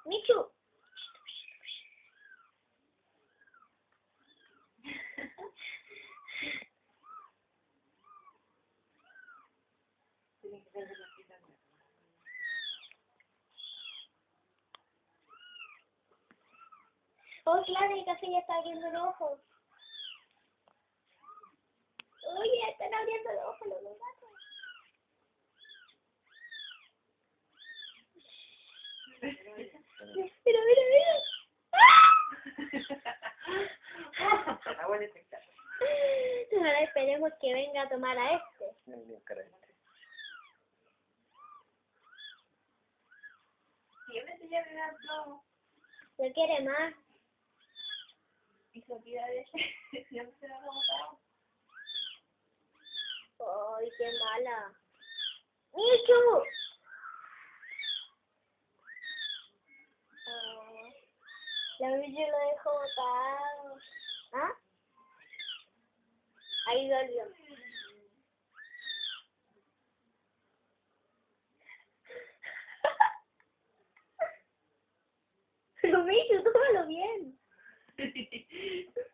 Michu. Oh, claro, y casi ya está abriendo el ojo. Oye, están abriendo el ojo los dos gatos. Mira, mira, mira. Ahora esperemos que venga a tomar a este. Siempre ya me da todo. ¿No quiere más? Y se olvida de ese. Siempre se lo ha botado. Ay, qué mala. ¡Michu! Oh, la Michu lo dejó botado. ¿Ah? Ahí dolió. Pero Michu, tómalo bien.